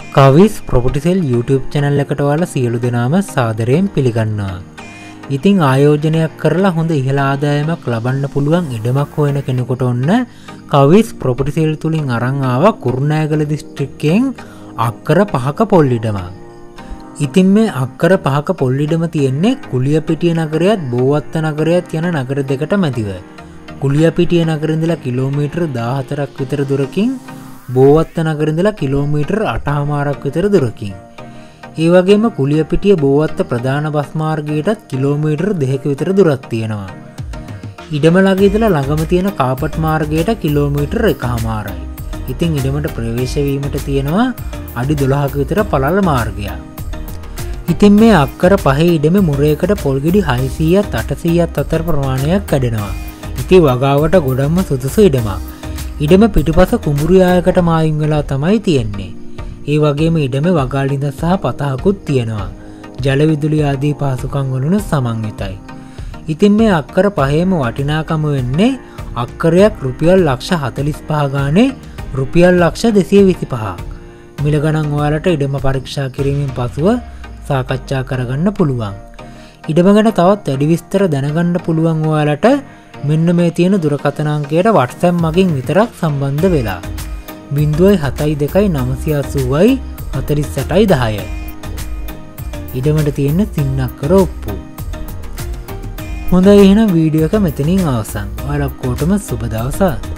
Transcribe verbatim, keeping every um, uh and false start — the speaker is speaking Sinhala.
කවිස් ප්‍රොපර්ටි සෙල් YouTube channel එකට ඔයාලා සියලු දෙනාම සාදරයෙන් පිළිගන්නවා. ඉතින් ආයෝජනයක් කරලා හොඳ ඉහළ ආදායමක් ලබන්න පුළුවන් ඉඩමක් හොයන කෙනෙකුට ඔන්න කවිස් ප්‍රොපර්ටි සෙල් තුලින් අරන් ආවා කුරුණෑගල දිස්ත්‍රික්කයෙන් අක්කර පහක පොල් ඉඩමක්. ඉතින් මේ අක්කර පහක පොල් ඉඩම තියෙන්නේ කුලියපිටිය නගරයත් බෝවත්ත නගරයත් යන නගර දෙකට මැදිව. කුලියපිටිය නගරේ ඉඳලා කිලෝමීටර් දාහතරක් විතර දුරකින් බෝවත්ත නගරේ ඉඳලා කිලෝමීටර් අටමාරක් විතර දුරකින්. ඒ වගේම කුලියපිටිය බෝවත්ත ප්‍රධාන බස් මාර්ගයටත් කිලෝමීටර් දෙකක විතර දුරක් තියෙනවා. ඉඩම ළඟ ඉඳලා ළඟම තියෙන කාපට් මාර්ගයට කිලෝමීටර් එකමාරයි. ඉතින් ඉඩමට ප්‍රවේශ වීමට තියෙනවා අඩි දොළහක විතර පළල මාර්ගයක්. ඉතින් මේ අක්කර පහේ ඉඩමේ මුරයකට පොල් ගෙඩි හයසීයත් අටසීයත් අතර ප්‍රමාණයක් කැඩෙනවා. ඉතින් වගාවට ගොඩක්ම සුදුසු ඉඩමක්. ඉඩම පිටිපස කුඹුරියායකට මායිම් වෙලා තමයි තියෙන්නේ. ඒ වගේම ඉඩමේ වගාලින්ද සහ පතහකුත් තියෙනවා. ජල විදුලි ආදී පහසුකම් වලින් සමන්විතයි. ඉතින් මේ අක්කර පහේම වටිනාකම වෙන්නේ අක්කරයක් රුපියල් ලක්ෂ හතළිස් පහ ගානේ රුපියල් ලක්ෂ දෙසිය විසිපහක්. මිල ගණන් ඔයාලට ඉඩම පරීක්ෂා කිරීමෙන් පසුව සාකච්ඡා කරගන්න පුළුවන්. ඉඩම ගැන තවත් වැඩි විස්තර දැනගන්න පුළුවන් ඔයාලට මෙන්න මේ තියෙන දුරකථන අංකයට WhatsApp මගින් විතරක් සම්බන්ධ වෙලා ज़ीरो सात टू नौ आठ ज़ीरो चार आठ दह. ඉඩමට තියෙන සින්නක්කර ඔප්පු. හොඳයි එහෙනම් වීඩියෝ එක මෙතනින් අවසන්. ඔයාලා ඔක්කොටම සුබ දවසක්.